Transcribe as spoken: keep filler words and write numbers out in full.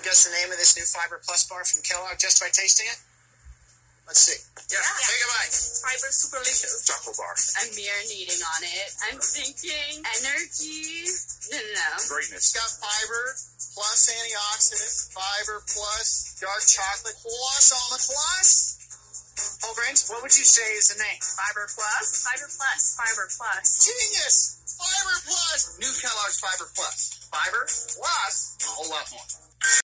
guess the name of this new Fiber Plus bar from Kellogg just by tasting it? Let's see. Yeah, yeah. Take a bite. Fiber Superlicious. Chocolate bar. I'm marinating on it. I'm thinking energy. No, no, no. Greatness. It's got fiber plus antioxidants, fiber plus dark chocolate plus almond plus whole grains. What would you say is the name? Fiber Plus. Fiber Plus. Fiber Plus. Genius. Fiber Plus. New Kellogg's Fiber Plus. Fiber plus a whole lot more.